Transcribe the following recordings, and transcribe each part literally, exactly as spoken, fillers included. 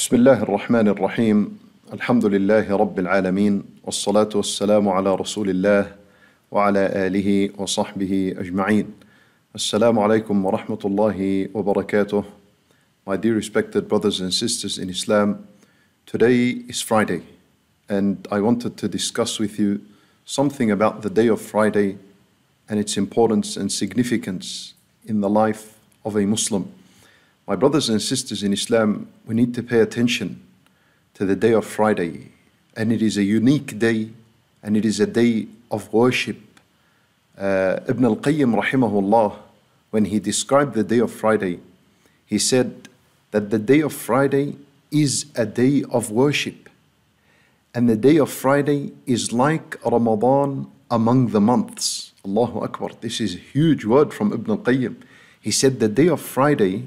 بسم الله الرحمن الرحيم الحمد لله رب العالمين والصلاة والسلام على رسول الله وعلى آله وصحبه أجمعين. Assalamu alaikum wa rahmatullahi wa barakatuh. My dear respected brothers and sisters in Islam, today is Friday and I wanted to discuss with you something about the day of Friday and its importance and significance in the life of a Muslim. My brothers and sisters in Islam, we need to pay attention to the day of Friday, and it is a unique day and it is a day of worship. Uh, Ibn al-Qayyim rahimahullah, when he described the day of Friday, he said that the day of Friday is a day of worship, and the day of Friday is like Ramadan among the months. Allahu Akbar. This is a huge word from Ibn al-Qayyim. He said the day of Friday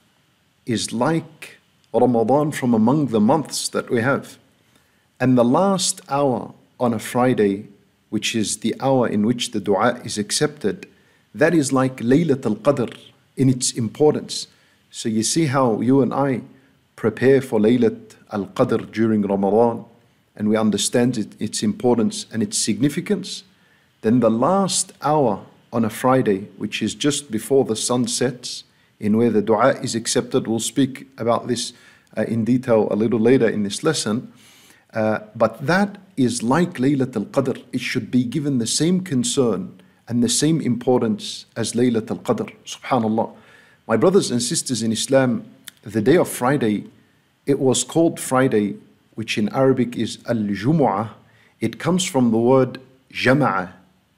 is like Ramadan from among the months that we have. And the last hour on a Friday, which is the hour in which the dua is accepted, that is like Laylat al-Qadr in its importance. So you see how you and I prepare for Laylat al-Qadr during Ramadan, and we understand it, its importance and its significance. Then the last hour on a Friday, which is just before the sun sets, in where the dua is accepted. We'll speak about this uh, in detail a little later in this lesson. Uh, but that is like Laylat al-Qadr. It should be given the same concern and the same importance as Laylat al-Qadr. Subhanallah. My brothers and sisters in Islam, the day of Friday, it was called Friday, which in Arabic is al-Jumu'ah. It comes from the word Jama'a.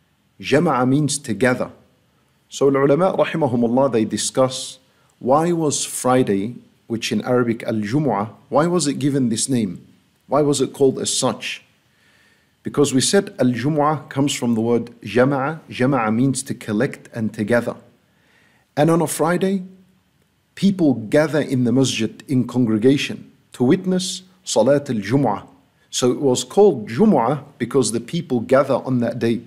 Jama'a means together. So al-ulama rahimahumullah, they discuss why was Friday, which in Arabic al-Jumu'ah, why was it given this name? Why was it called as such? Because we said al-Jumu'ah comes from the word Jama'a. Jama'a means to collect and to gather. And on a Friday, people gather in the masjid in congregation to witness Salat al-Jumu'ah. So it was called Jumu'ah because the people gather on that day.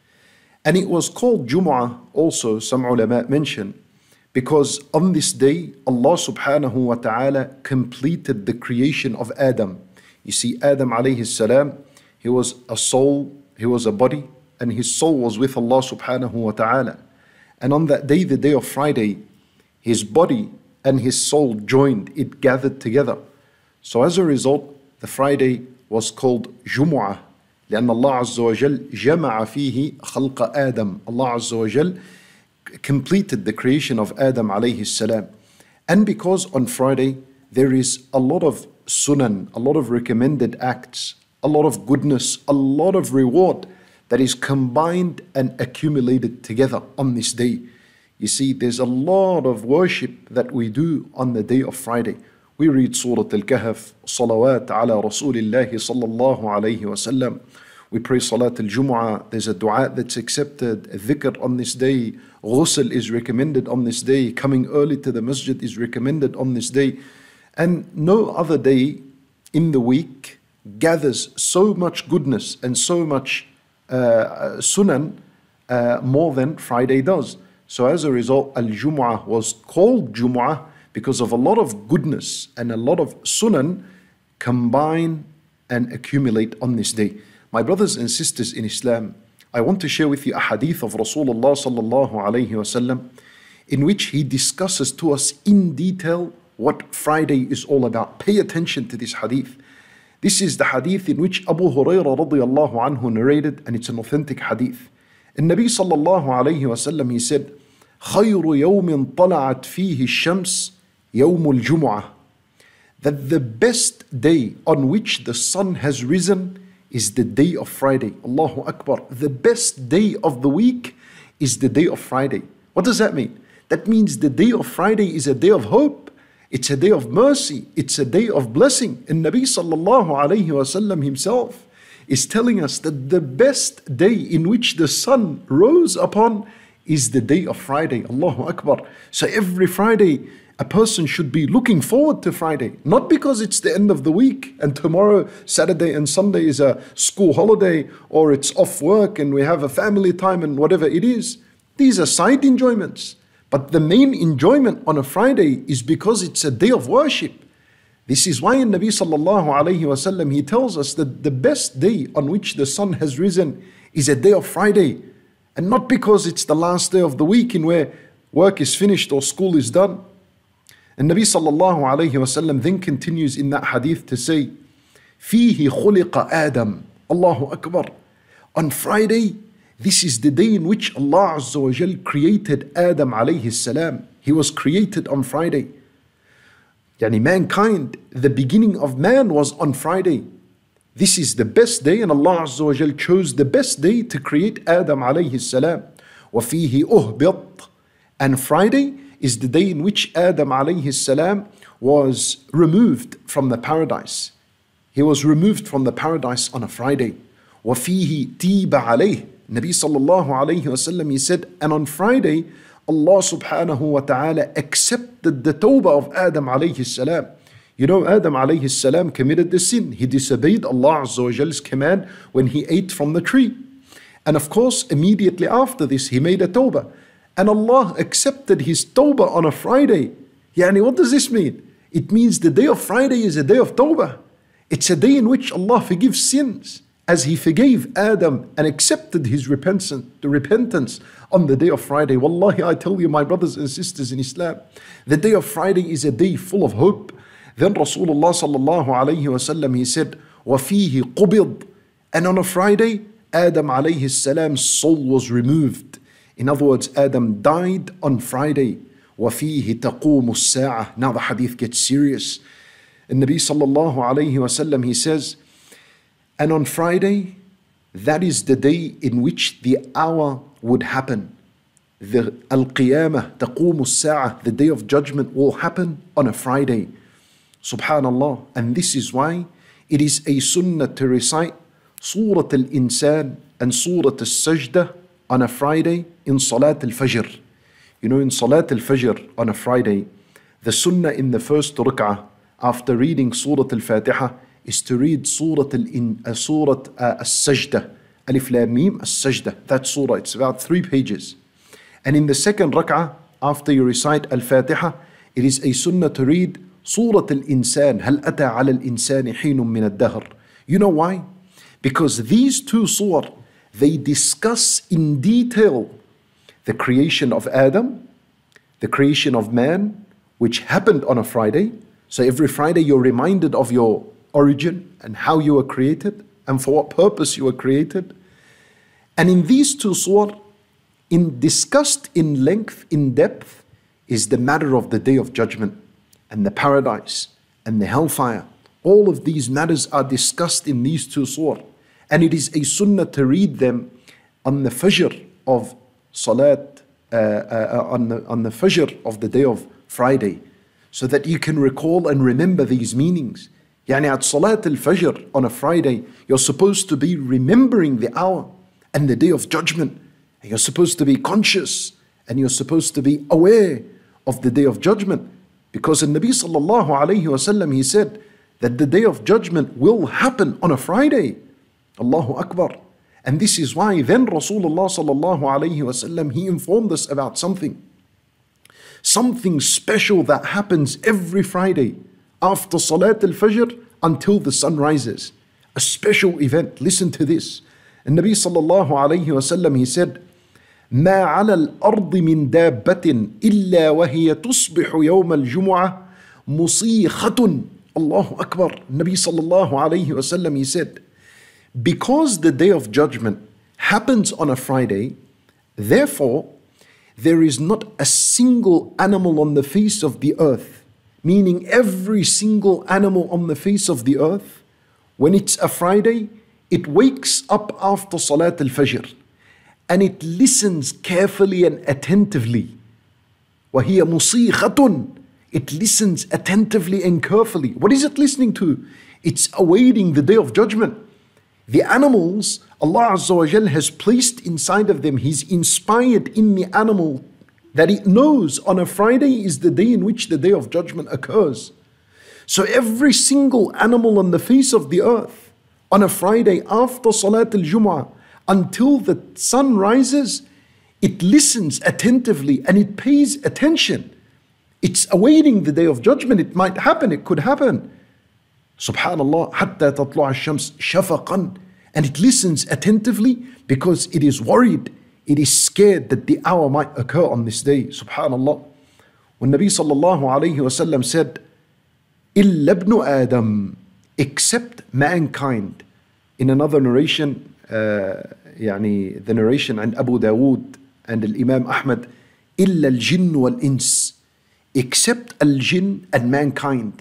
And it was called Jumu'ah also, some ulama mention, because on this day, Allah subhanahu wa ta'ala completed the creation of Adam. You see, Adam alayhi salam, he was a soul, he was a body, and his soul was with Allah subhanahu wa ta'ala. And on that day, the day of Friday, his body and his soul joined, it gathered together. So as a result, the Friday was called Jumu'ah. لأن الله عز وجل جمع فيه خلق آدم. Allah عز وجل completed the creation of Adam عليه السلام. And because on Friday there is a lot of sunan, a lot of recommended acts, a lot of goodness, a lot of reward that is combined and accumulated together on this day. You see, there's a lot of worship that we do on the day of Friday. We read Surah Al-Kahf, Salawat ala Rasulillahi sallallahu alayhi wa sallam. We pray Salat al-Jumu'ah. There's a dua that's accepted, a dhikr on this day. Ghusl is recommended on this day. Coming early to the masjid is recommended on this day. And no other day in the week gathers so much goodness and so much uh, sunan uh, more than Friday does. So as a result, al-Jumu'ah was called Jumu'ah because of a lot of goodness and a lot of sunan combine and accumulate on this day. My brothers and sisters in Islam, I want to share with you a hadith of Rasulullah sallallahu alayhi wasallam in which he discusses to us in detail what Friday is all about. Pay attention to this hadith. This is the hadith in which Abu Hurairah radiyallahu anhu narrated, and it's an authentic hadith. And Nabi sallallahu alayhi wasallam, he said, خَيْرُ يَوْمٍ طَلَعَتْ فِيهِ الشَّمْسِ يَوْمُ الْجُمُعَةِ. That the best day on which the sun has risen is the day of Friday. Allahu Akbar. The best day of the week is the day of Friday. What does that mean? That means the day of Friday is a day of hope. It's a day of mercy. It's a day of blessing. And Nabi sallallahu alayhi wa sallam himself is telling us that the best day in which the sun rose upon is the day of Friday. Allahu Akbar. So every Friday, a person should be looking forward to Friday, not because it's the end of the week and tomorrow, Saturday and Sunday is a school holiday or it's off work and we have a family time and whatever it is. These are side enjoyments. But the main enjoyment on a Friday is because it's a day of worship. This is why in Nabi sallallahu alayhi wasallam, he tells us that the best day on which the sun has risen is a day of Friday. And not because it's the last day of the week in where work is finished or school is done. And Nabi sallallahu alayhi wasallam then continues in that hadith to say, فِيهِ خُلِقَ آدَمْ. Allahu Akbar. On Friday, this is the day in which Allah Azza wa Jal created Adam alayhi salam. He was created on Friday. Yani mankind, the beginning of man was on Friday. This is the best day, and Allah Azza wa Jal chose the best day to create Adam alayhi salam. وَفِيهِ أُهْبِطْ. And Friday is the day in which Adam alayhi salam was removed from the paradise. He was removed from the paradise on a Friday. وَفِيهِ تِيبَ عَلَيْهِ. Nabi sallallahu alayhi wasallam, he said, and on Friday, Allah subhanahu wa ta'ala accepted the tawbah of Adam alayhi salam. You know, Adam alayhi salam committed the sin. He disobeyed Allah Azza wa Jal's command when he ate from the tree. And of course, immediately after this, he made a tawbah. And Allah accepted his tawbah on a Friday. Yani, what does this mean? It means the day of Friday is a day of tawbah. It's a day in which Allah forgives sins, as He forgave Adam and accepted his repentance, the repentance on the day of Friday. Wallahi, I tell you, my brothers and sisters in Islam, the day of Friday is a day full of hope. Then Rasulullah sallallahu alayhi wa sallam, he said, وَفِيهِ قُبِضْ. And on a Friday, Adam alayhi salam's soul was removed. In other words, Adam died on Friday. وَفِيهِ تَقُومُ السَّاعَةِ. Now the hadith gets serious. And Nabi sallallahu alayhi wa sallam, he says, and on Friday, that is the day in which the hour would happen. The Al-Qiyamah, تَقُومُ السَّاعَةِ, the day of judgment will happen on a Friday. Subhanallah. And this is why it is a sunnah to recite Surah Al-Insan and Surah Al-Sajdah on a Friday in Salat Al-Fajr. You know, in Salat Al-Fajr on a Friday, the sunnah in the first rak'ah after reading Surah Al-Fatiha is to read Surah Al-In, uh, Surah uh, Al-Sajdah. Alif Lam Mim Al-Sajdah. That surah, it's about three pages. And in the second rak'ah, after you recite Al-Fatiha, it is a sunnah to read Surah Al-Insan. هَلْ أَتَى عَلَى الْإِنسَانِ حِينٌ مِّنَ الدَّهْرِ. You know why? Because these two surah, they discuss in detail the creation of Adam, the creation of man, which happened on a Friday. So every Friday you're reminded of your origin and how you were created and for what purpose you were created. And in these two surah, in discussed in length, in depth, is the matter of the day of judgment and the paradise and the hellfire. All of these matters are discussed in these two surah. And it is a sunnah to read them on the Fajr of Salat, uh, uh, on, the, on the Fajr of the day of Friday, so that you can recall and remember these meanings. Yani at Salat al-Fajr on a Friday, you're supposed to be remembering the hour and the day of judgment. And you're supposed to be conscious and you're supposed to be aware of the day of judgment. Because the Nabi sallallahu alayhi wa sallam, he said that the day of judgment will happen on a Friday. Allahu Akbar. And this is why then Rasulullah sallallahu alayhi wa sallam, he informed us about something. Something special that happens every Friday after Salat al-Fajr until the sun rises. A special event. Listen to this. And Nabi sallallahu alayhi wa sallam, he said, ما على الأرض من دابة إلا وهي تصبح يوم الجمعة مصيخة. Allahu Akbar. Nabi sallallahu alayhi wa sallam, he said, because the day of judgment happens on a Friday, therefore there is not a single animal on the face of the earth, meaning every single animal on the face of the earth, when it's a Friday, it wakes up after Salat al-Fajr and it listens carefully and attentively. وَهِيَ مُصِيخَةٌ. It listens attentively and carefully. What is it listening to? It's awaiting the day of judgment. The animals, Allah Azza wa Jal has placed inside of them, He's inspired in the animal that it knows on a Friday is the day in which the day of judgment occurs. So every single animal on the face of the earth on a Friday after Salat al-Jum'ah until the sun rises, it listens attentively and it pays attention. It's awaiting the day of judgment. It might happen, it could happen. Subhanallah, حتى تطلع الشمس شفقا. And it listens attentively because it is worried, it is scared that the hour might occur on this day. Subhanallah. When Nabi sallallahu alayhi wasallam said, إِلَّا ابْنُ Adam, except mankind. In another narration, uh, يعني the narration and Abu Dawood and Imam Ahmad, إِلَّا الْجِنُّ وَالْإِنسِ, except al-jinn and mankind.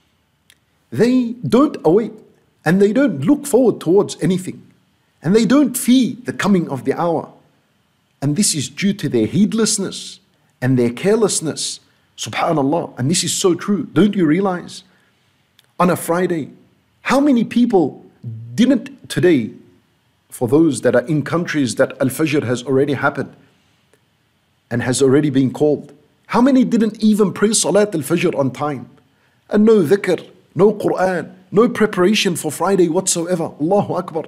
They don't await and they don't look forward towards anything. And they don't fear the coming of the hour. And this is due to their heedlessness and their carelessness. Subhanallah. And this is so true. Don't you realize? On a Friday, how many people didn't today, for those that are in countries that Al-Fajr has already happened and has already been called, how many didn't even pray Salat Al-Fajr on time? And no dhikr, no Quran, no preparation for Friday whatsoever. Allahu Akbar.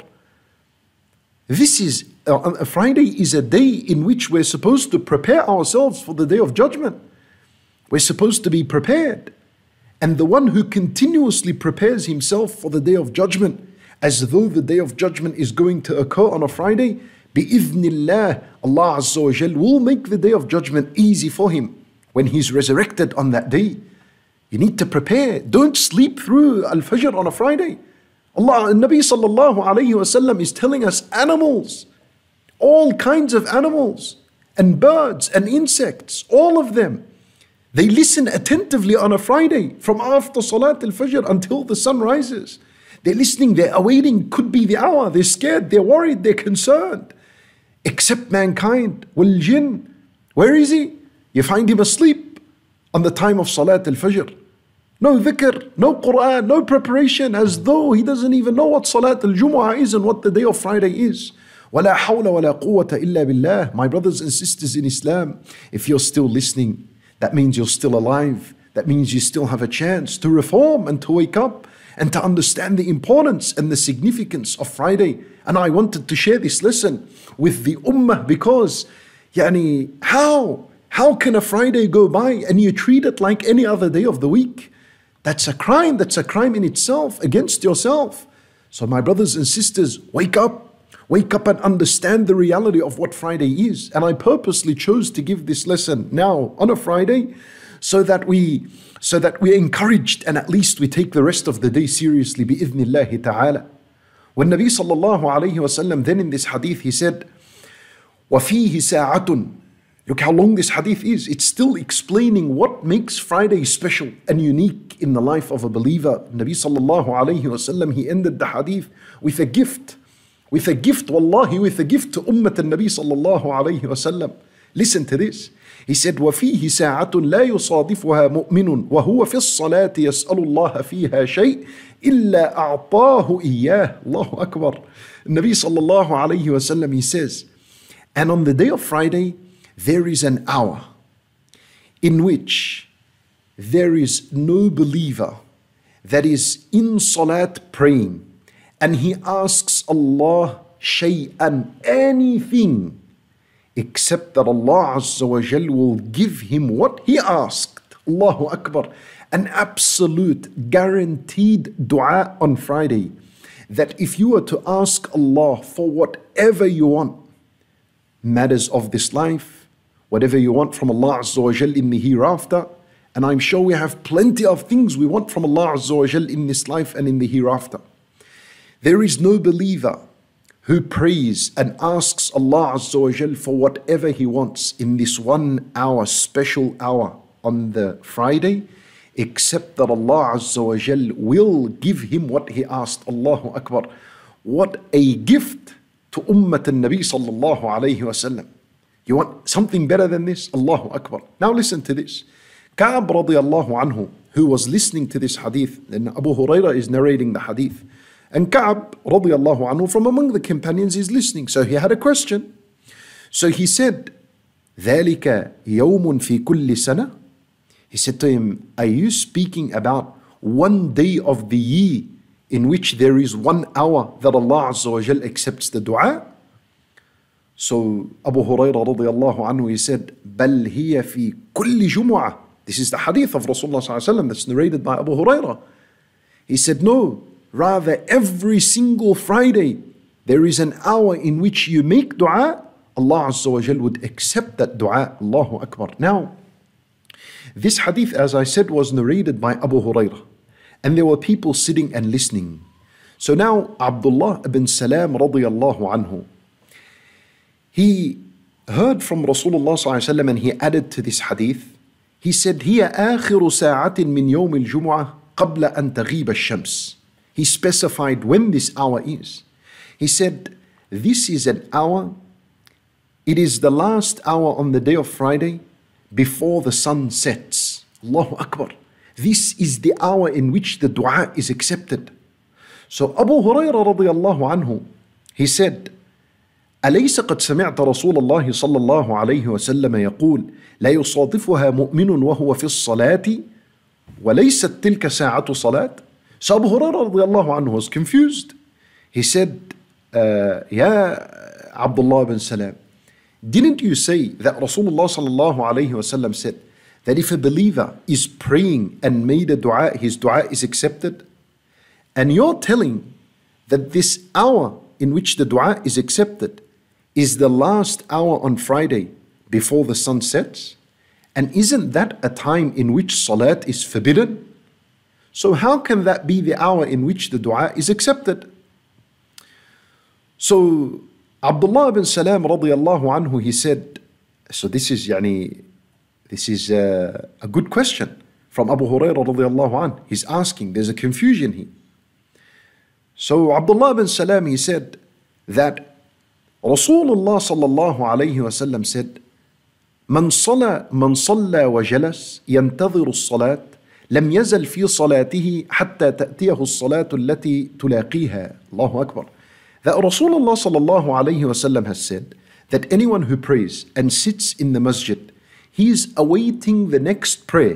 This is, uh, a Friday is a day in which we're supposed to prepare ourselves for the Day of Judgment. We're supposed to be prepared. And the one who continuously prepares himself for the Day of Judgment, as though the Day of Judgment is going to occur on a Friday, bi'idhnillah, Allah Azza wa Jal will make the Day of Judgment easy for him when he's resurrected on that day. You need to prepare. Don't sleep through Al-Fajr on a Friday. Allah, Nabi sallallahu alayhi wa sallam is telling us animals, all kinds of animals, and birds and insects, all of them, they listen attentively on a Friday from after Salat Al-Fajr until the sun rises. They're listening, they're awaiting, could be the hour, they're scared, they're worried, they're concerned. Except mankind, wal jinn, where is he? You find him asleep on the time of Salat Al-Fajr. No dhikr, no Quran, no preparation, as though he doesn't even know what Salat Al-Jumu'ah is and what the day of Friday is. وَلَا حَوْلَ وَلَا قُوَّةَ إِلَّا بِاللَّهِ. My brothers and sisters in Islam, if you're still listening, that means you're still alive. That means you still have a chance to reform and to wake up and to understand the importance and the significance of Friday. And I wanted to share this lesson with the Ummah because, yani, how? How can a Friday go by and you treat it like any other day of the week? That's a crime. That's a crime in itself against yourself. So my brothers and sisters, wake up. Wake up and understand the reality of what Friday is. And I purposely chose to give this lesson now on a Friday so that we so that we're encouraged and at least we take the rest of the day seriously, bi'idhnillahi ta'ala. When Nabi sallallahu alayhi wa sallam, then in this hadith, he said, وَفِيهِ سَاعَةٌ. Look how long this hadith is. It's still explaining what makes Friday special and unique in the life of a believer. Nabi sallallahu alayhi wa sallam, he ended the hadith with a gift. With a gift, wallahi, with a gift to Ummat al-Nabi sallallahu alayhi wa sallam. Listen to this. He said, وَفِيهِ سَاعَةٌ لَا يُصَادِفُهَا مُؤْمِنٌ وَهُوَ فِي الصَّلَاةِ يَسْأَلُ اللَّهَ فِيهَا شَيْءٍ إِلَّا أَعْطَاهُ إِيَّاهُ. Allahu Akbar. Nabi sallallahu alayhi wa sallam, he says, and on the day of Friday, there is an hour in which there is no believer that is in salat praying and he asks Allah shay'an, anything, except that Allah Azza wa Jal will give him what he asked. Allahu Akbar. An absolute guaranteed dua on Friday, that if you were to ask Allah for whatever you want, matters of this life, whatever you want from Allah Azza wa Jal in the hereafter, and I'm sure we have plenty of things we want from Allah Azza wa Jal in this life and in the hereafter. There is no believer who prays and asks Allah Azza wa Jal for whatever he wants in this one hour, special hour on the Friday, except that Allah Azza wa Jal will give him what he asked. Allahu Akbar. What a gift to Ummat al-Nabi sallallahu alayhi wa sallam. You want something better than this? Allahu Akbar. Now listen to this. Ka'ab radiyallahu anhu, who was listening to this hadith, and Abu Hurairah is narrating the hadith, and Ka'ab radiyallahu anhu from among the companions is listening. So he had a question. So he said, ذَلِكَ يَوْمٌ فِي كُلِّ سَنَةٍ. He said to him, are you speaking about one day of the year in which there is one hour that Allah Azza wa Jal accepts the dua? So Abu Hurairah radiyallahu anhu, he said, بَلْ هِيَ فِي كُلِّ جُمُعَةٍ. This is the hadith of Rasulullah sallallahu alaihi wasallam that's narrated by Abu Hurairah. He said, no, rather every single Friday, there is an hour in which you make dua, Allah Azza wa Jal would accept that dua. Allahu Akbar. Now, this hadith, as I said, was narrated by Abu Hurairah. And there were people sitting and listening. So now, Abdullah ibn Salam radiyallahu anhu, he heard from Rasulullah sallallahu alayhi wa sallam and he added to this hadith. He said, هي آخر ساعة من يوم الجمعة قبل أن تغيب الشمس. He specified when this hour is. He said, this is an hour, it is the last hour on the day of Friday before the sun sets. Allahu Akbar. This is the hour in which the dua is accepted. So Abu Hurairah radiyallahu anhu, he said, أليس قد سمعت رسول الله صلى الله عليه وسلم يقول لا يصادفها مؤمن وهو في الصلاة وليست تلك ساعة صلاة. So Abu Hurairah radiyallahu anhu was confused. He said, uh, Ya Abdullah ibn Salam, didn't you say that Rasulullah sallallahu alayhi wasallam said that if a believer is praying and made a dua, his dua is accepted? And you're telling that this hour in which the dua is accepted is the last hour on Friday before the sun sets? And isn't that a time in which salat is forbidden? So how can that be the hour in which the dua is accepted? So Abdullah ibn Salam radiyallahu anhu, he said, so this is yani, this is a, a good question from Abu Hurairah radiyallahu anhu. He's asking, there's a confusion here. So Abdullah ibn Salam, he said that Rasulullah sallallahu alayhi wa sallam said, من صلى من صلى وجلس ينتظر الصلاة لم يزل في صلاته حتى تأتيه الصلاة التي تلاقيها. Allahu Akbar. That Rasulullah sallallahu alayhi wa sallam has said that anyone who prays and sits in the masjid, he is awaiting the next prayer.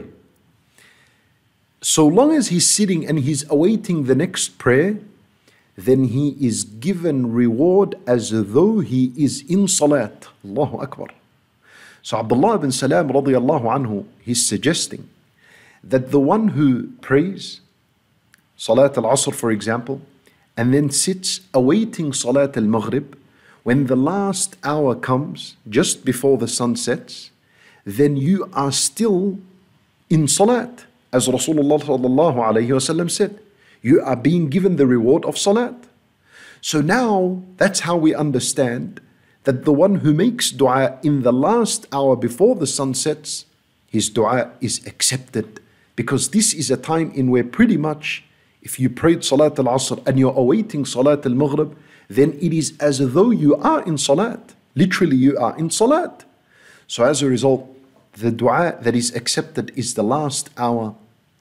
So long as he's sitting and he's awaiting the next prayer, then he is given reward as though he is in salat. Allahu Akbar. So Abdullah ibn Salam radiyallahu anhu, he's suggesting that the one who prays Salat al-Asr, for example, and then sits awaiting Salat al-Maghrib, when the last hour comes, just before the sun sets, then you are still in Salat. As Rasulullah sallallahu alayhi wa sallam said, you are being given the reward of Salat. So now, that's how we understand that the one who makes dua in the last hour before the sun sets, his dua is accepted. Because this is a time in where pretty much, if you prayed Salat al-Asr and you're awaiting Salat al-Maghrib, then it is as though you are in Salat. Literally, you are in Salat. So as a result, the dua that is accepted is the last hour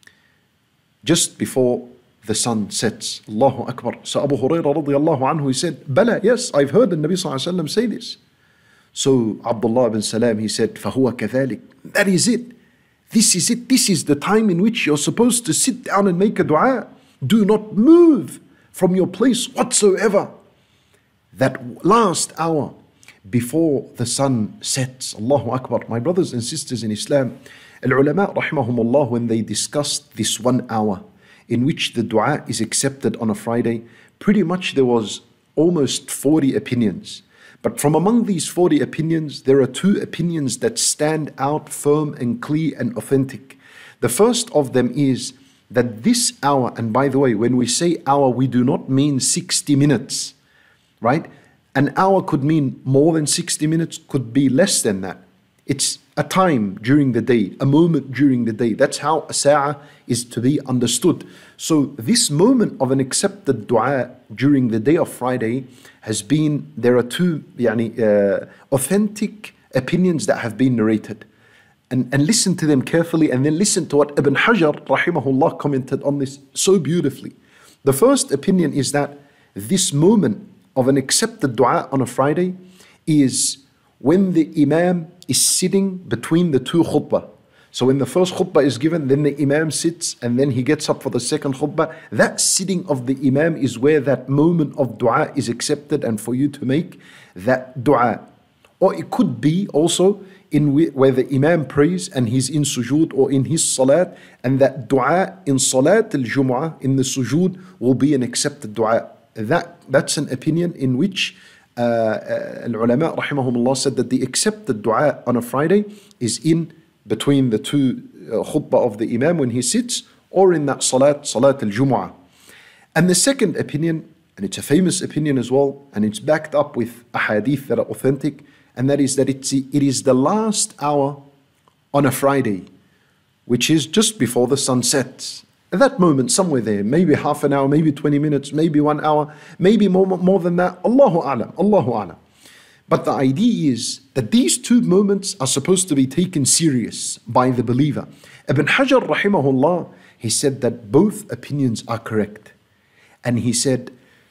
just before the sun sets. Allahu Akbar. So Abu Hurairah radiyallahu anhu, he said, Bala, yes, I've heard the Nabi sallallahu alayhi wa sallam say this. So Abdullah ibn Salam, he said, فَهُوَ كَذَلِكَ. That is it. This is it. This is the time in which you're supposed to sit down and make a dua. Do not move from your place whatsoever. That last hour before the sun sets. Allahu Akbar. My brothers and sisters in Islam, al-ulama rahimahumullah, when they discussed this one hour in which the dua is accepted on a Friday, pretty much there was almost forty opinions. But from among these forty opinions, there are two opinions that stand out firm and clear and authentic. The first of them is that this hour, and by the way, when we say hour, we do not mean sixty minutes, right? An hour could mean more than sixty minutes, could be less than that. It's a time during the day, a moment during the day. That's how a sa'ah is to be understood. So this moment of an accepted dua during the day of Friday has been, there are two yani, uh, authentic opinions that have been narrated. And, and listen to them carefully, and then listen to what Ibn Hajar rahimahullah commented on this so beautifully. The first opinion is that this moment of an accepted dua on a Friday is when the Imam is sitting between the two khutbah. So when the first khutbah is given, then the Imam sits and then he gets up for the second khutbah. That sitting of the Imam is where that moment of dua is accepted and for you to make that dua. Or it could be also in where the Imam prays and he's in sujood or in his salat, and that dua in salat al-jumu'ah, in the sujood, will be an accepted dua. That, that's an opinion in which uh, uh, al-ulama rahimahumullah said that the accepted dua on a Friday is in between the two uh, khutbah of the Imam when he sits, or in that salat, salat al-jumu'ah. And the second opinion, and it's a famous opinion as well, and it's backed up with ahadith that are authentic, and that is that it's, it is the last hour on a Friday, which is just before the sun sets. At that moment, somewhere there, maybe half an hour, maybe twenty minutes, maybe one hour, maybe more, more than that. Allahu a'lam, Allahu a'lam. But the idea is that these two moments are supposed to be taken serious by the believer. Ibn Hajar rahimahullah, he said that both opinions are correct. And he said,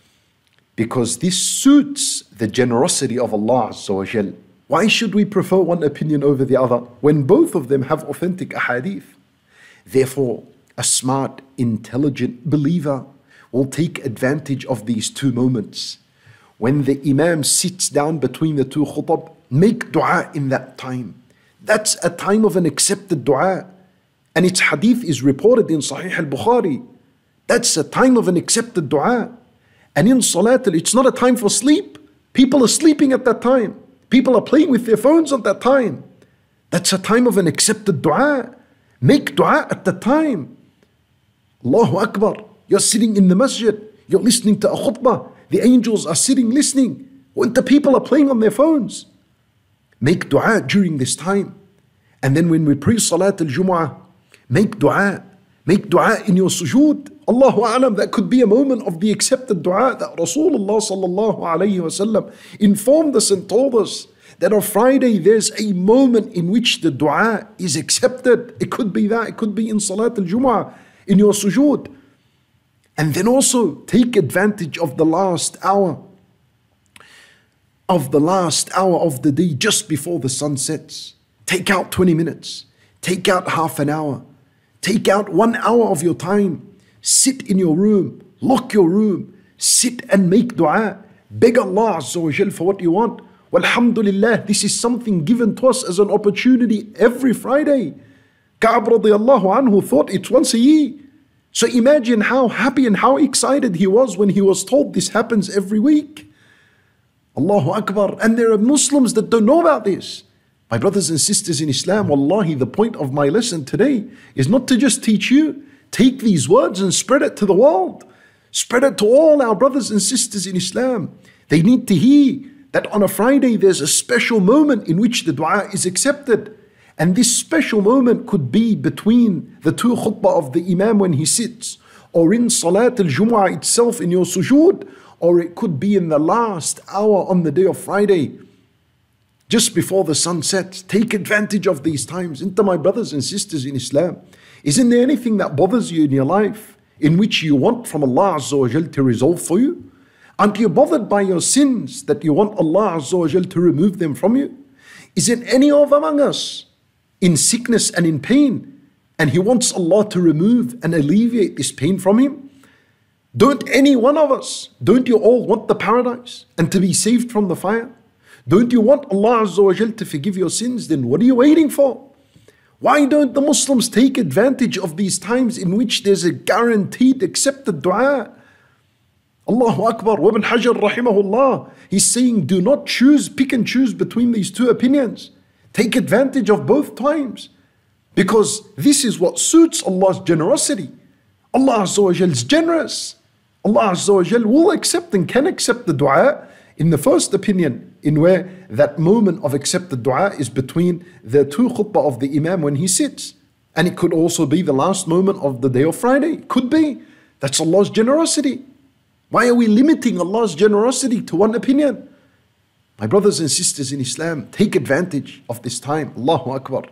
because this suits the generosity of Allah Azza wa Jal, why should we prefer one opinion over the other when both of them have authentic ahadith? Therefore, a smart, intelligent believer will take advantage of these two moments. When the Imam sits down between the two khutab, make dua in that time. That's a time of an accepted dua. And its hadith is reported in Sahih al-Bukhari. That's a time of an accepted dua. And in Salat, it's not a time for sleep. People are sleeping at that time. People are playing with their phones at that time. That's a time of an accepted dua. Make dua at the time. Allahu Akbar. You're sitting in the masjid. You're listening to a khutbah. The angels are sitting listening. When the people are playing on their phones. Make dua during this time. And then when we pray Salat al-Jumu'ah, make dua. Make dua in your sujood. Allahu A'lam, that could be a moment of the accepted dua that Rasulullah sallallahu alayhi wa sallam informed us and told us that on Friday there's a moment in which the dua is accepted. It could be that, it could be in Salat al-Jumu'ah, in your sujood. And then also take advantage of the last hour, of the last hour of the day just before the sun sets. Take out twenty minutes, take out half an hour, take out one hour of your time. Sit in your room, lock your room, sit and make dua. Beg Allah Azza wa Jal for what you want. Walhamdulillah, this is something given to us as an opportunity every Friday. Ka'ab radiallahu anhu thought it's once a year. So imagine how happy and how excited he was when he was told this happens every week. Allahu Akbar. And there are Muslims that don't know about this. My brothers and sisters in Islam, wallahi, the point of my lesson today is not to just teach you. Take these words and spread it to the world. Spread it to all our brothers and sisters in Islam. They need to hear that on a Friday there's a special moment in which the dua is accepted. And this special moment could be between the two khutbah of the Imam when he sits, or in Salat al-Jumu'ah itself in your sujood, or it could be in the last hour on the day of Friday, just before the sun sets. Take advantage of these times. Into my brothers and sisters in Islam, isn't there anything that bothers you in your life in which you want from Allah Azza wa Jal to resolve for you? Aren't you bothered by your sins that you want Allah Azza wa Jal to remove them from you? Isn't any of among us in sickness and in pain, and he wants Allah to remove and alleviate this pain from him? Don't any one of us, don't you all want the paradise and to be saved from the fire? Don't you want Allah Azza wa Jal to forgive your sins? Then what are you waiting for? Why don't the Muslims take advantage of these times in which there's a guaranteed accepted dua? Allahu Akbar. Ibn Hajar rahimahullah, he's saying do not choose, pick and choose between these two opinions. Take advantage of both times. Because this is what suits Allah's generosity. Allah Azza wa Jal is generous. Allah Azza wa Jal will accept and can accept the dua in the first opinion, in where that moment of accepted dua is between the two khutbah of the Imam when he sits. And it could also be the last moment of the day of Friday. Could be. That's Allah's generosity. Why are we limiting Allah's generosity to one opinion? My brothers and sisters in Islam, take advantage of this time. Allahu Akbar.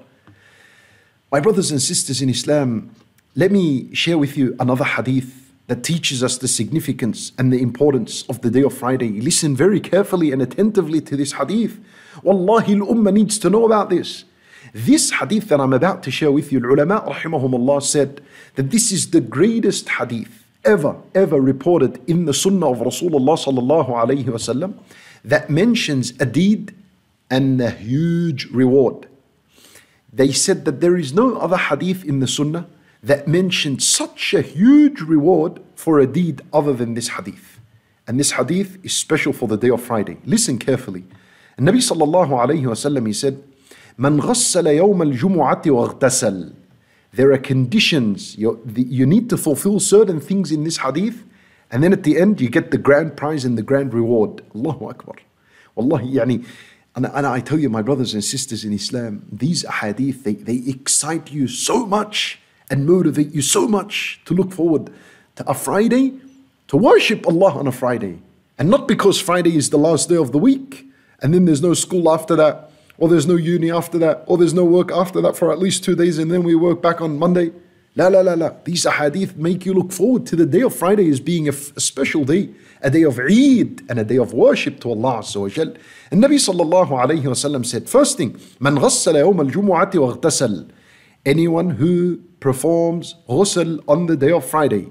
My brothers and sisters in Islam, let me share with you another hadith that teaches us the significance and the importance of the day of Friday. Listen very carefully and attentively to this hadith. Wallahi, al-ummah needs to know about this. This hadith that I'm about to share with you, ulama rahimahumullah said that this is the greatest hadith ever, ever reported in the sunnah of Rasulullah sallallahu alayhi wa sallam that mentions a deed and a huge reward. They said that there is no other hadith in the Sunnah that mentioned such a huge reward for a deed other than this hadith. And this hadith is special for the day of Friday. Listen carefully. And Nabi sallallahu alayhi wa sallam, he said, Man ghassala yawm al-jumu'ati waghtasal. There are conditions. You, the, you need to fulfill certain things in this hadith. And then at the end, you get the grand prize and the grand reward. Allahu Akbar. Wallahi, yani, and, and I tell you, my brothers and sisters in Islam, these hadith, they, they excite you so much and motivate you so much to look forward to a Friday, to worship Allah on a Friday. And not because Friday is the last day of the week, and then there's no school after that, or there's no uni after that, or there's no work after that for at least two days, and then we work back on Monday. La la la la. These ahadith make you look forward to the day of Friday as being a, a special day, a day of Eid, and a day of worship to Allah Azza wa Jal. And Nabi sallallahu alayhi wa sallam said, first thing, Man ghassala yawm al-jumu'ati waghtasal. Anyone who performs ghusl on the day of Friday.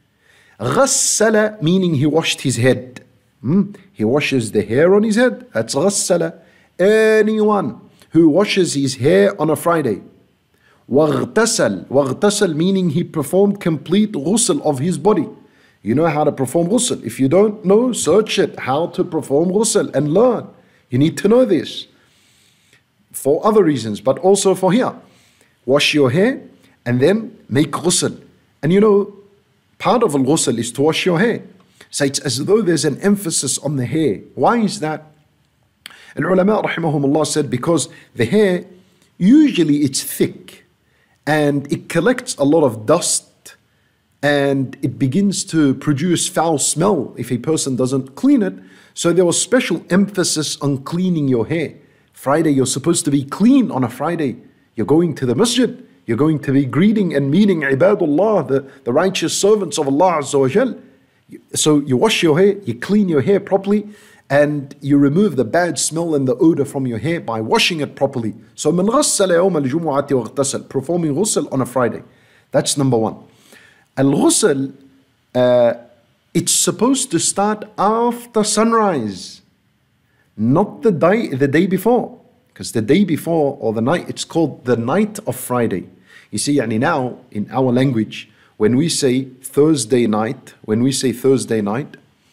Ghassala meaning he washed his head. Hmm? He washes the hair on his head. That's ghassala. Anyone who washes his hair on a Friday. Waghtasal. Waghtasal meaning he performed complete ghusl of his body. You know how to perform ghusl. If you don't know, search it. How to perform ghusl and learn. You need to know this. For other reasons, but also for here. Wash your hair and then make ghusl. And you know, part of al-ghusl is to wash your hair. So it's as though there's an emphasis on the hair. Why is that? Al-ulama rahimahumullah said because the hair, usually it's thick and it collects a lot of dust and it begins to produce foul smell if a person doesn't clean it. So there was special emphasis on cleaning your hair. Friday, you're supposed to be clean on a Friday. You're going to the masjid. You're going to be greeting and meeting ibadullah, the, the righteous servants of Allah Azza wa Jal. So you wash your hair, you clean your hair properly, and you remove the bad smell and the odor from your hair by washing it properly. So من غسل يوم الجمعة واغتسل, performing ghusl on a Friday. That's number one. Al-ghusl, uh, it's supposed to start after sunrise, not the day, the day before. Because the day before or the night, it's called the night of Friday. You see, yani now in our language, when we say Thursday night, when we say Thursday night,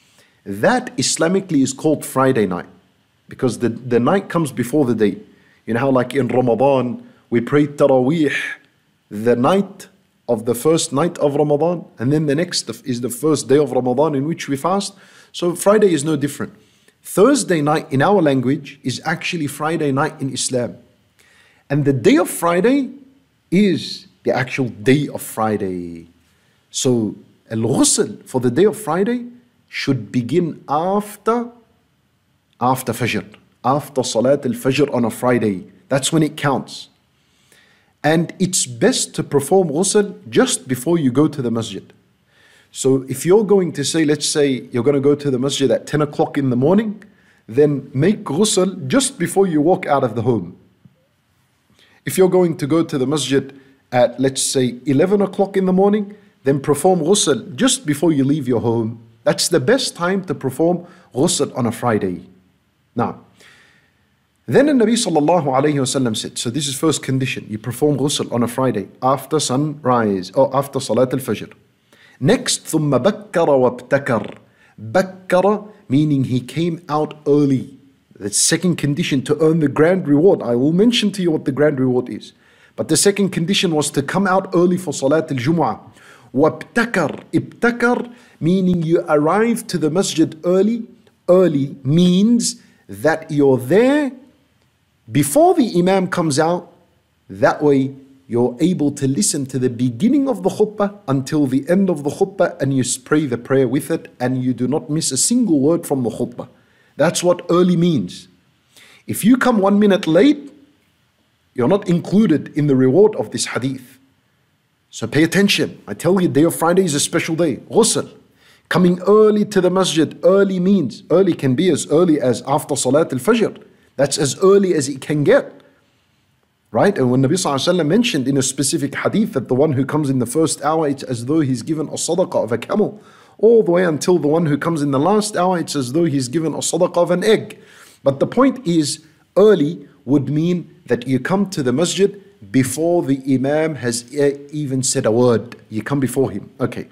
that Islamically is called Friday night. Because the, the night comes before the day. You know how like in Ramadan, we pray Taraweeh, the night of the first night of Ramadan, and then the next is the first day of Ramadan in which we fast. So Friday is no different. Thursday night in our language is actually Friday night in Islam. And the day of Friday is the actual day of Friday. So al-ghusl for the day of Friday should begin after, after Fajr, after Salat al-Fajr on a Friday. That's when it counts. And it's best to perform ghusl just before you go to the masjid. So if you're going to say, let's say you're going to go to the masjid at ten o'clock in the morning, then make ghusl just before you walk out of the home. If you're going to go to the masjid at, let's say, eleven o'clock in the morning, then perform ghusl just before you leave your home. That's the best time to perform ghusl on a Friday. Now, then the Nabi sallallahu alayhi wa sallam said, so this is first condition, you perform ghusl on a Friday after sunrise or after Salat al-Fajr. Next, ثُمَّ بَكَّرَ وَابْتَكَرَ. Bakkara meaning he came out early. The second condition to earn the grand reward. I will mention to you what the grand reward is. But the second condition was to come out early for Salat al-Jumu'ah. وَابْتَكَرْ. Ibtakar meaning you arrive to the masjid early. Early means that you're there before the imam comes out. That way you're able to listen to the beginning of the khutbah until the end of the khutbah, and you pray the prayer with it, and you do not miss a single word from the khutbah. That's what early means. If you come one minute late, you're not included in the reward of this hadith. So pay attention. I tell you, day of Friday is a special day. Ghusl. Coming early to the masjid. Early means, early can be as early as after Salat al-Fajr. That's as early as it can get. Right? And when Nabi Sallallahu Alaihi Wasallam mentioned in a specific hadith that the one who comes in the first hour, it's as though he's given a sadaqah of a camel. All the way until the one who comes in the last hour, it's as though he's given a sadaqah of an egg. But the point is, Early would mean that you come to the masjid before the imam has even said a word. You come before him. Okay.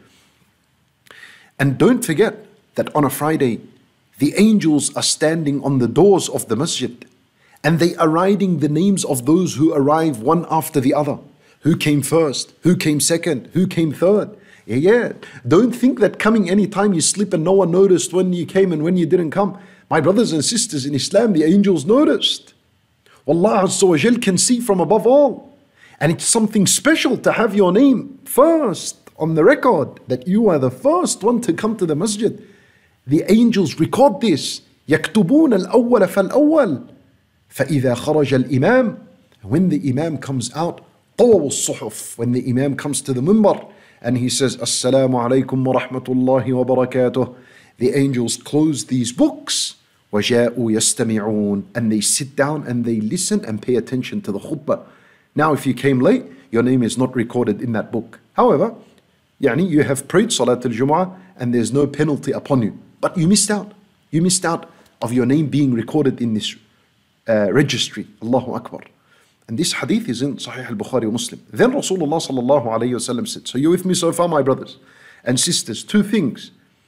And don't forget that on a Friday, the angels are standing on the doors of the masjid and they are writing the names of those who arrive one after the other. Who came first? Who came second? Who came third? Yeah, yeah. Don't think that coming anytime you slip and no one noticed when you came and when you didn't come. My brothers and sisters in Islam, the angels noticed. Allah Azza wa Jal can see from above all. And it's something special to have your name first on the record, that you are the first one to come to the masjid. The angels record this. يكتبون الأول فالأول فإذا خرج الإمام. When the imam comes out, طووا الصحف. When the imam comes to the minbar and he says, Assalamu alaikum wa rahmatullahi wa barakatuh, the angels close these books. وَجَاءُوا يَسْتَمِعُونَ. And they sit down and they listen and pay attention to the khutbah. Now if you came late, your name is not recorded in that book. However, يعني you have prayed Salat al-Jumu'ah and there's no penalty upon you. But you missed out. You missed out of your name being recorded in this uh, registry. Allahu Akbar. And this hadith is in Sahih al-Bukhari Muslim. Then Rasulullah sallallahu alayhi wa sallam said, so you're with me so far, my brothers and sisters, two things.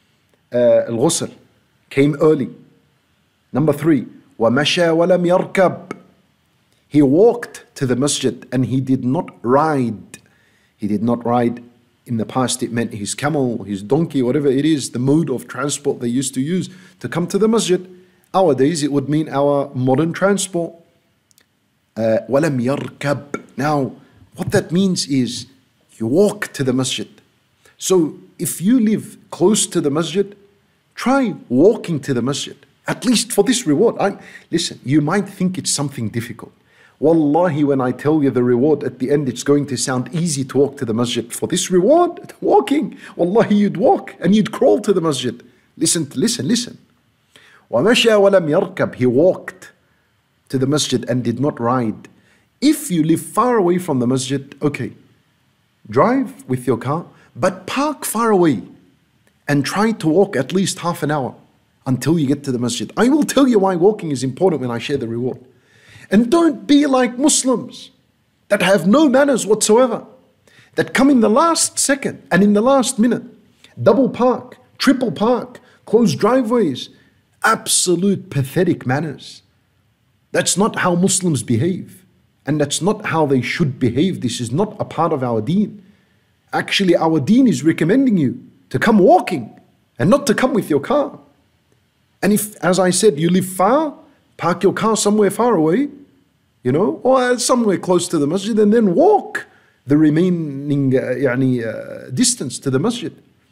Uh, al-ghusl, came early. Number three, وَمَشَى وَلَمْ يَرْكَبْ. He walked to the masjid and he did not ride. He did not ride. In the past it meant his camel, his donkey, whatever it is, the mode of transport they used to use to come to the masjid. Nowadays it would mean our modern transport. Uh, وَلَمْ يَرْكَبْ. Now, what that means is you walk to the masjid. So if you live close to the masjid, try walking to the masjid. At least for this reward. I, listen, you might think it's something difficult. Wallahi, when I tell you the reward at the end, it's going to sound easy to walk to the masjid. For this reward, walking, wallahi, you'd walk and you'd crawl to the masjid. Listen, listen, listen. وَمَشَى وَلَمْ يَرْكَبْ. He walked to the masjid and did not ride. If you live far away from the masjid, okay, drive with your car, but park far away and try to walk at least half an hour until you get to the masjid. I will tell you why walking is important when I share the reward. And don't be like Muslims that have no manners whatsoever, that come in the last second and in the last minute, double park, triple park, close driveways, absolute pathetic manners. That's not how Muslims behave. And that's not how they should behave. This is not a part of our deen. Actually, our deen is recommending you to come walking and not to come with your car. And if, as I said, you live far, park your car somewhere far away, you know, or somewhere close to the masjid, and then walk the remaining uh, يعني, uh, distance to the masjid.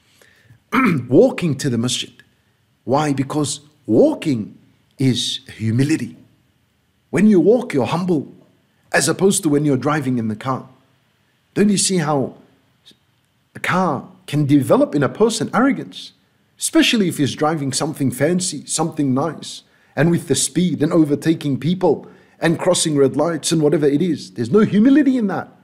Walking to the masjid. Why? Because walking is humility. When you walk, you're humble, as opposed to when you're driving in the car. Don't you see how a car can develop in a person arrogance? Especially if he's driving something fancy, something nice, and with the speed and overtaking people and crossing red lights and whatever it is. There's no humility in that.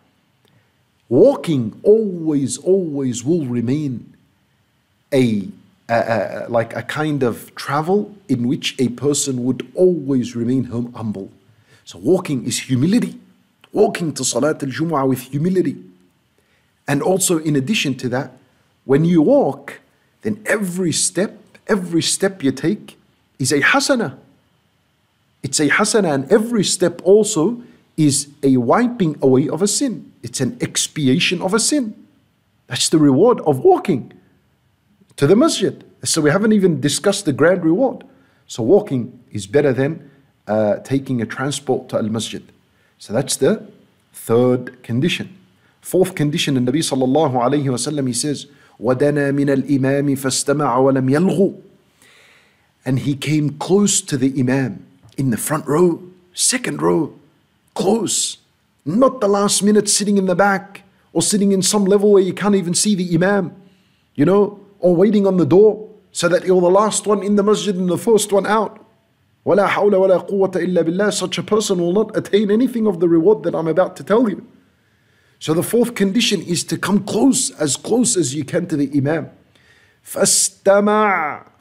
Walking always, always will remain a, a, a like a kind of travel in which a person would always remain hum- humble. So walking is humility. Walking to Salat al-Jumu'ah with humility. And also in addition to that, when you walk, then every step, every step you take is a hasana. It's a hasana, and every step also is a wiping away of a sin. It's an expiation of a sin. That's the reward of walking to the masjid. So we haven't even discussed the grand reward. So walking is better than uh, taking a transport to al-masjid. So that's the third condition. Fourth condition, the Nabi sallallahu alayhi wa sallam, he says, وَدَنَا مِنَ الْإِمَامِ فَاسْتَمَعَ وَلَمْ يَلْغُ. And he came close to the imam, in the front row, second row, close. Not the last minute sitting in the back, or sitting in some level where you can't even see the imam, you know, or waiting on the door, so that you're the last one in the masjid and the first one out. وَلَا حَوْلَ وَلَا قُوَّةَ إِلَّا بِاللَّهِ. Such a person will not attain anything of the reward that I'm about to tell you. So the fourth condition is to come close, as close as you can to the imam. فَاسْتَمَعْ.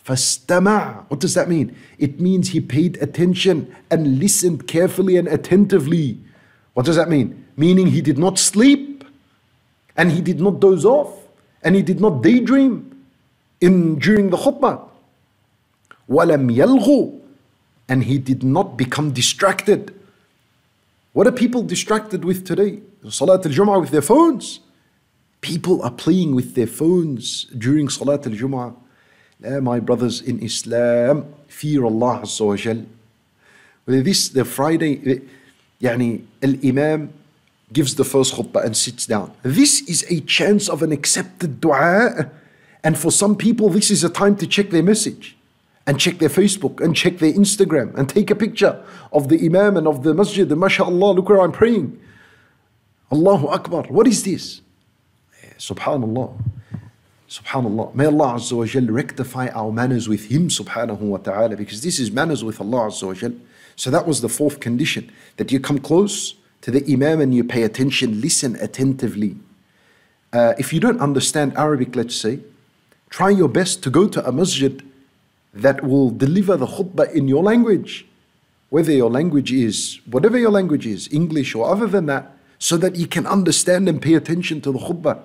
فَاسْتَمَعَ. What does that mean? It means he paid attention and listened carefully and attentively. What does that mean? Meaning he did not sleep, and he did not doze off, and he did not daydream in during the khutbah. وَلَمْ يَلْغُ. And he did not become distracted. What are people distracted with today? Salat al-Jum'ah with their phones. People are playing with their phones during Salat al-Jum'ah. Uh, my brothers in Islam, fear Allah Azza wa Jal. This, the Friday, يعني, Al-Imam gives the first khutbah and sits down. This is a chance of an accepted dua. And for some people, this is a time to check their message, and check their Facebook, and check their Instagram, and take a picture of the Imam and of the masjid. And mashallah, look where I'm praying. Allahu Akbar. What is this? Subhanallah. Subhanallah. May Allah Azza wa Jal rectify our manners with Him subhanahu wa ta'ala, because this is manners with Allah Azza wa Jal. So that was the fourth condition, that you come close to the Imam and you pay attention, listen attentively. Uh, if you don't understand Arabic, let's say, try your best to go to a masjid that will deliver the khutbah in your language. Whether your language is, whatever your language is, English or other than that, so that you can understand and pay attention to the khutbah.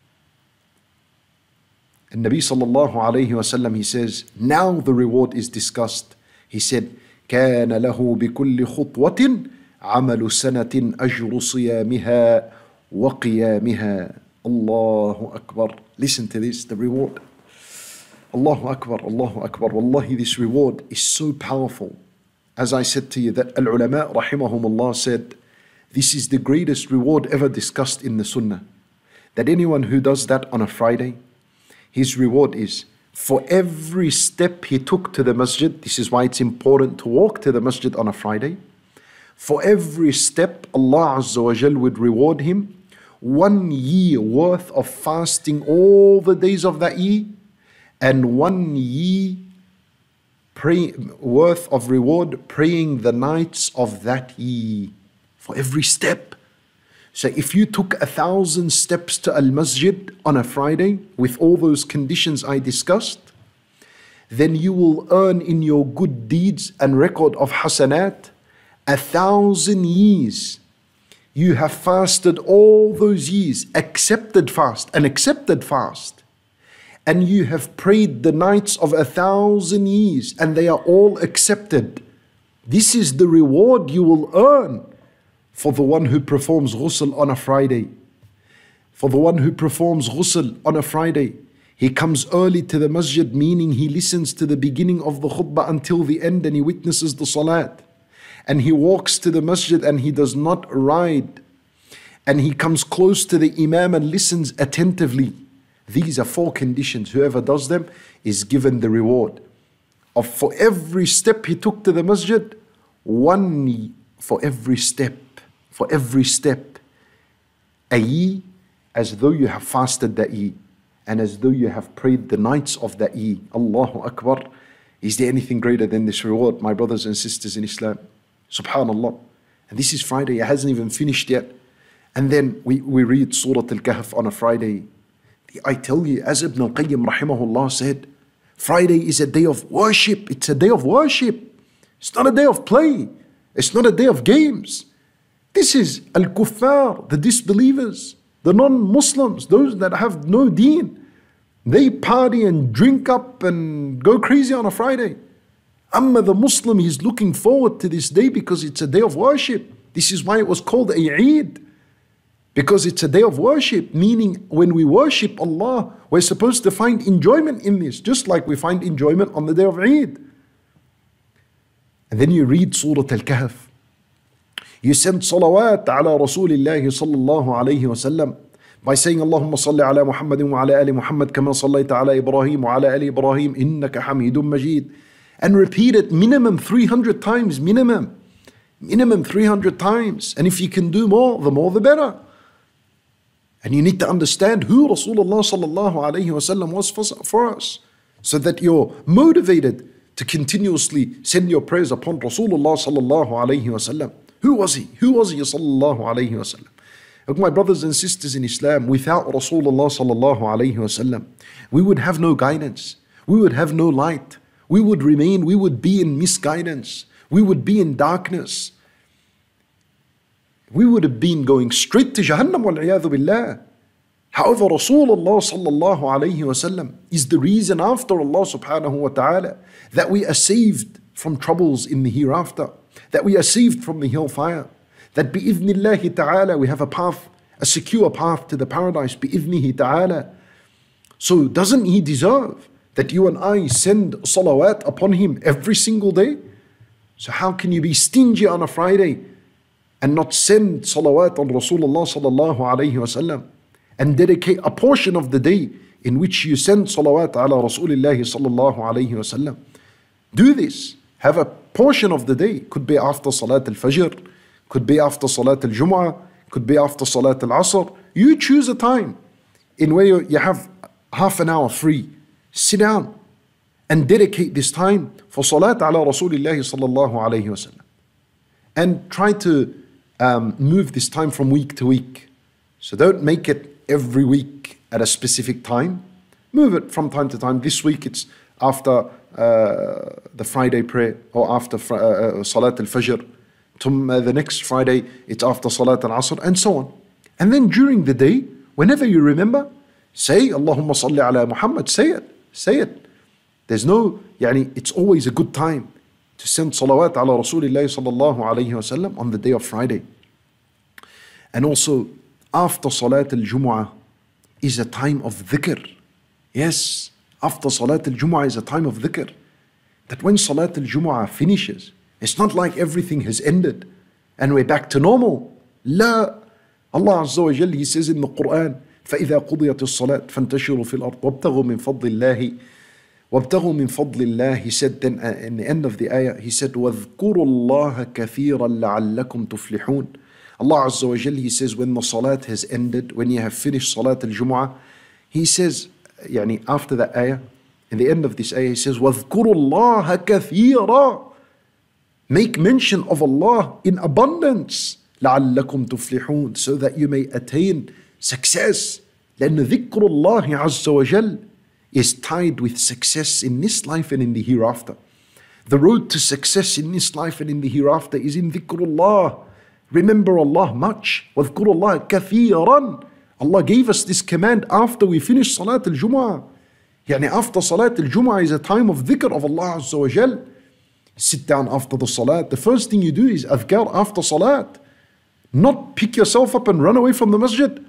And Nabi sallallahu alayhi wa sallam, he says, now the reward is discussed. He said, كَانَ لَهُ بِكُلِّ خُطْوَةٍ عَمَلُ سَنَةٍ أَجْرُ صِيَامِهَا وَقِيَامِهَا. Allahu Akbar. Listen to this, the reward. Allahu Akbar, Allahu Akbar. Wallahi, this reward is so powerful. As I said to you, that al-ulama rahimahumullah said, this is the greatest reward ever discussed in the sunnah. That anyone who does that on a Friday, his reward is, for every step he took to the masjid, this is why it's important to walk to the masjid on a Friday. For every step, Allah Azza wa Jal would reward him one year worth of fasting all the days of that year, and one year pray, worth of reward praying the nights of that year. For every step. So if you took a thousand steps to Al-Masjid on a Friday with all those conditions I discussed, then you will earn in your good deeds and record of hasanat a thousand years. You have fasted all those years, accepted fast, an accepted fast. And you have prayed the nights of a thousand years, and they are all accepted. This is the reward you will earn for the one who performs ghusl on a Friday. For the one who performs ghusl on a Friday, he comes early to the masjid, meaning he listens to the beginning of the khutbah until the end, and he witnesses the salat. And he walks to the masjid and he does not ride. And he comes close to the Imam and listens attentively. These are four conditions. Whoever does them is given the reward of, for every step he took to the masjid, one for every step. For every step, a year, as though you have fasted that year, and as though you have prayed the nights of that year. Allahu Akbar. Is there anything greater than this reward, my brothers and sisters in Islam? Subhanallah. And this is Friday, it hasn't even finished yet. And then we, we read Surah Al-Kahf on a Friday. I tell you, as Ibn al-Qayyim rahimahullah said, Friday is a day of worship. It's a day of worship. It's not a day of play. It's not a day of games. This is al-kuffar, the disbelievers, the non-Muslims, those that have no deen. They party and drink up and go crazy on a Friday. Amma the Muslim, he's looking forward to this day because it's a day of worship. This is why it was called a Eid. Because it's a day of worship, meaning when we worship Allah, we're supposed to find enjoyment in this, just like we find enjoyment on the day of Eid. And then you read Surah Al-Kahf. You send salawat ala Rasulillahi sallallahu alayhi wa sallam by saying Allahumma salli ala Muhammadin wa ala ali Muhammad kama sallayta ala Ibrahim wa ala ali Ibrahim innaka hamidun majid. And repeat it minimum three hundred times, minimum. Minimum three hundred times. And if you can do more, the more the better. And you need to understand who Rasulullah sallallahu alayhi wa sallam was for, for us, so that you're motivated to continuously send your prayers upon Rasulullah sallallahu alayhi wa sallam. Who was he? Who was he sallallahu alayhi wa sallam? Look, my brothers and sisters in Islam, without Rasulullah sallallahu alayhi wa sallam, we would have no guidance. we would have no light. We would remain, we would be in misguidance. We would be in darkness. We would have been going straight to Jahannam wal-'iyadhu billah. However, Rasulullah sallallahu alayhi wa sallam is the reason after Allah subhanahu wa ta'ala that we are saved from troubles in the hereafter, that we are saved from the hellfire, that bi'idhnillahi ta'ala we have a path, a secure path to the paradise bi'idhnihi ta'ala. So doesn't he deserve that you and I send salawat upon him every single day? So how can you be stingy on a Friday and not send salawat on Rasulullah sallallahu alayhi wa sallam, and dedicate a portion of the day in which you send salawat ala Rasulullah sallallahu alayhi wa sallam? Do this. Have a portion of the day. Could be after Salat al-Fajr, could be after Salat al-Jum'ah, could be after Salat al-Asr. You choose a time in where you have half an hour free. Sit down and dedicate this time for Salat ala Rasulullah sallallahu alayhi wa sallam. And try to um, move this time from week to week. So don't make it every week at a specific time. Move it from time to time. This week it's after uh, the Friday prayer, or after uh, uh, Salat al-Fajr. To, uh, the next Friday it's after Salat al-Asr, and so on. And then during the day, whenever you remember, say Allahumma salli ala Muhammad. Say it. Say it. There's no, yani, it's always a good time to send salawat ala Rasulullah sallallahu alayhi wa sallam on the day of Friday. And also, after Salat al-Jumu'ah is a time of dhikr. Yes, after Salat al-Jumu'ah is a time of dhikr. That when Salat al-Jumu'ah finishes, it's not like everything has ended and we're back to normal. La. Allah Azza wa Jalla, He says in the Quran, فَإِذَا قُضِيَتِ الصَّلَاةِ فَانْتَشِرُوا فِي الْأَرْضِ وَابْتَغُوا مِنْ فَضْلِ اللَّهِ وَابْتَغُوا مِنْ فَضْلِ اللَّهِ. He said then, uh, in the end of the ayah, He said, وَاذْكُرُوا اللَّهَ كَثِيرًا لَعَلَّكُمْ تُفْلِحُونَ. Allah Azza wa Jalla, He says, when the salat has ended, when you have finished Salat al-Jumu'ah, He says, yani after that ayah, in the end of this ayah, He says, وَاذْكُرُوا اللَّهَ كَثِيرًا. Make mention of Allah in abundance. لَعَلَّكُمْ تُفْلِحُونَ. So that you may attain success. لأن ذكر الله عز وجل is tied with success in this life and in the hereafter. The road to success in this life and in the hereafter is in dhikrullah. Remember Allah much. وَاذْكُرُوا اللَّهَ كَثِيرًا. Allah gave us this command after we finish Salat al-Jumu'ah. Yani after Salat al-Jumu'ah is a time of dhikr of Allah Azza wa Jal. Sit down after the Salat. The first thing you do is adhkar after Salat. Not pick yourself up and run away from the masjid,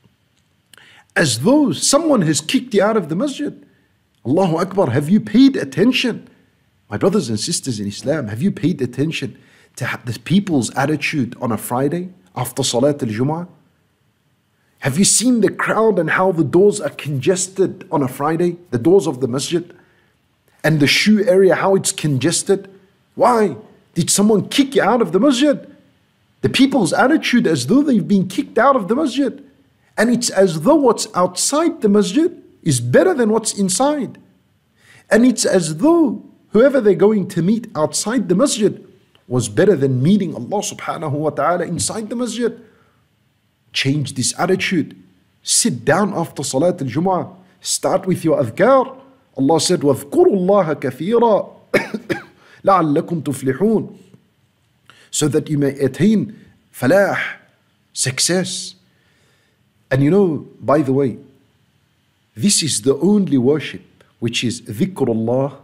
as though someone has kicked you out of the masjid. Allahu Akbar, have you paid attention? My brothers and sisters in Islam, have you paid attention to the people's attitude on a Friday after Salat al-Jumu'ah? Have you seen the crowd and how the doors are congested on a Friday? The doors of the masjid and the shoe area, how it's congested. Why? Did someone kick you out of the masjid? The people's attitude as though they've been kicked out of the masjid. And it's as though what's outside the masjid is better than what's inside. And it's as though whoever they're going to meet outside the masjid was better than meeting Allah subhanahu wa ta'ala inside the masjid. Change this attitude. Sit down after Salat al-Jumu'ah. Start with your adhkar. Allah said, وَاذْكُرُوا اللَّهَ كَثِيرًا لَعَلَّكُمْ تُفْلِحُونَ. So that you may attain falah, success. And you know, by the way, this is the only worship which is dhikrullah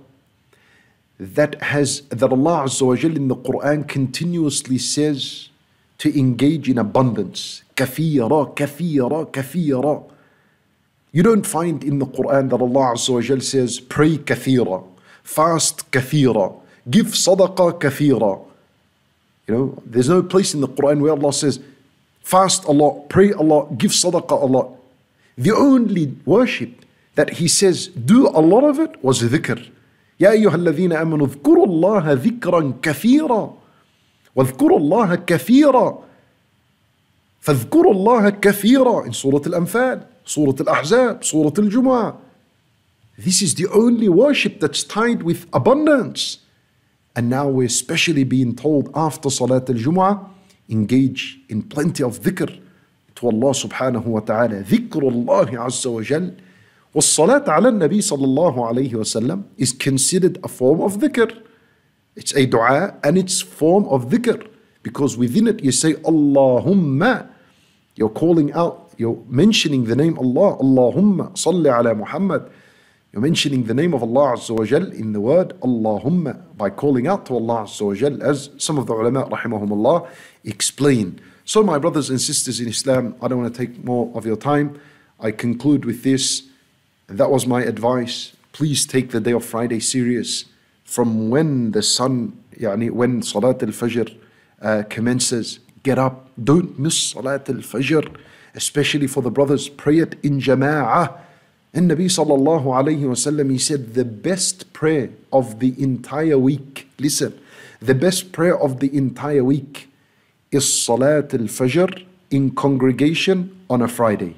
that has, that Allah Azza wa Jal in the Quran continuously says to engage in abundance. Kathira, kathira, kathira. You don't find in the Quran that Allah Azza wa Jal says, pray kathira, fast kathira, give sadaqah kathira. You know, there's no place in the Quran where Allah says, fast a lot, pray a lot, give sadaqah a lot. The only worship that He says, do a lot of it, was dhikr. يا أيها الذين آمنوا اذكروا الله ذكرا كثيرا واذكروا الله كثيرا فاذكروا الله كثيرا in Surah Al-Anfal, Surah Al-Ahzab, Surah Al-Jumu'ah. This is the only worship that's tied with abundance. And now we're especially being told after Salat al-Jumu'ah, engage in plenty of dhikr to Allah subhanahu wa ta'ala. Dhikrullahi azza wa jal والصلاة على النبي صلى الله عليه وسلم is considered a form of dhikr. It's a dua and it's form of dhikr, because within it you say Allahumma. You're calling out, you're mentioning the name Allah. Allahumma salli ala Muhammad. You're mentioning the name of Allah Azza wa Jal in the word Allahumma by calling out to Allah Azza wa Jal, as some of the ulama rahimahumullah explain. So my brothers and sisters in Islam, I don't want to take more of your time. I conclude with this. That was my advice. Please take the day of Friday serious. From when the sun, yani when Salat al-Fajr uh, commences, get up. Don't miss Salat al-Fajr, especially for the brothers. Pray it in jama'ah. And Nabi sallallahu alayhi wa sallam, he said the best prayer of the entire week, listen, the best prayer of the entire week is Salat al-Fajr in congregation on a Friday.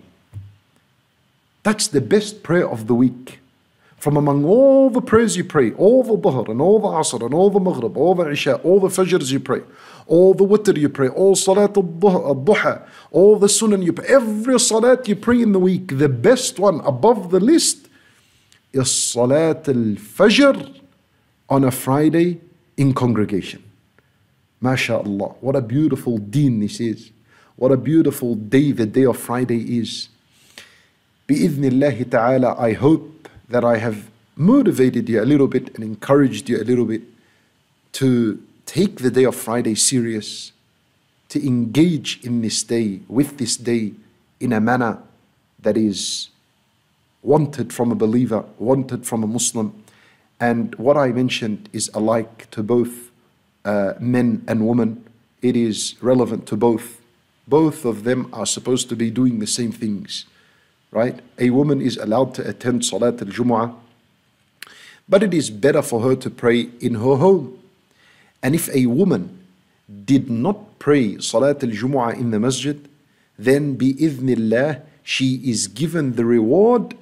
That's the best prayer of the week. From among all the prayers you pray, all the Dhuhr and all the Asr and all the Maghrib, all the Isha, all the Fajrs you pray, all the Witr you pray, all Salat al-Duha, all the Sunan you pray, every Salat you pray in the week, the best one above the list is Salat al-Fajr on a Friday in congregation. MashaAllah, what a beautiful deen this is. What a beautiful day the day of Friday is. Bi-idhnillahi ta'ala, I hope that I have motivated you a little bit and encouraged you a little bit to take the day of Friday serious, to engage in this day, with this day, in a manner that is wanted from a believer, wanted from a Muslim. And what I mentioned is alike to both uh, men and women. It is relevant to both. Both of them are supposed to be doing the same things. Right? A woman is allowed to attend Salat al-Jumu'ah, but it is better for her to pray in her home. And if a woman did not pray Salat al-Jumu'ah in the masjid, then bi-idhnillah, she is given the reward.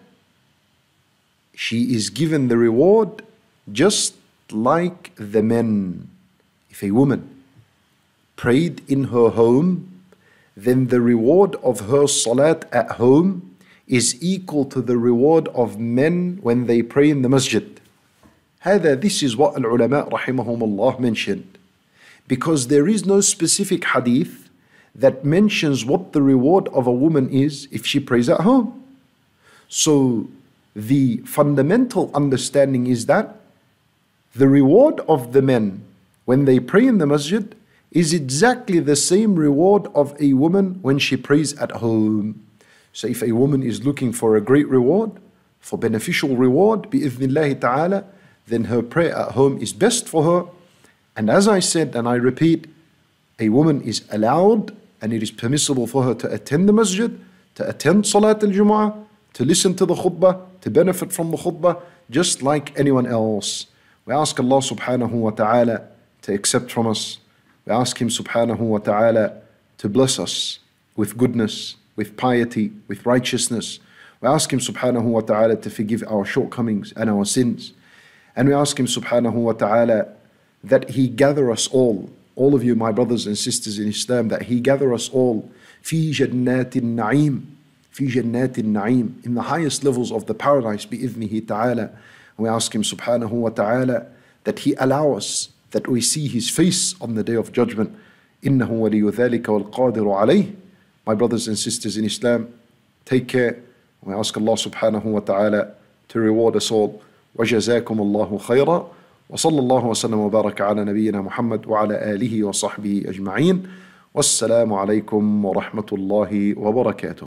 She is given the reward just like the men. If a woman prayed in her home, then the reward of her Salat at home is equal to the reward of men when they pray in the masjid. هذا, this is what al-ulama rahimahumullah mentioned. Because there is no specific hadith that mentions what the reward of a woman is if she prays at home. So the fundamental understanding is that the reward of the men when they pray in the masjid is exactly the same reward of a woman when she prays at home. So if a woman is looking for a great reward, for beneficial reward, bi-idhnillahi ta'ala, then her prayer at home is best for her. And as I said, and I repeat, a woman is allowed and it is permissible for her to attend the masjid, to attend Salat al-Jumu'ah, to listen to the khutbah, to benefit from the khutbah, just like anyone else. We ask Allah subhanahu wa ta'ala to accept from us. We ask Him subhanahu wa ta'ala to bless us with goodness, with piety, with righteousness. We ask Him subhanahu wa ta'ala to forgive our shortcomings and our sins. And we ask Him subhanahu wa ta'ala that He gather us all, all of you my brothers and sisters in Islam, that He gather us all fi jannatin na'im, fi jannatin na'im, in the highest levels of the paradise bi-idhnihi ta'ala. And we ask Him subhanahu wa ta'ala that He allow us, that we see His face on the day of judgment. إِنَّهُ وَلِيُّ ذَلِكَ وَالْقَادِرُ عَلَيْهِ. My brothers and sisters in Islam, take care. We ask Allah subhanahu wa ta'ala to reward us all. وَجَزَاكُمُ اللَّهُ خَيْرًا وصلى الله وسلم وبارك على نبينا محمد وعلى آله وصحبه أجمعين. والسلام عليكم ورحمة الله وبركاته.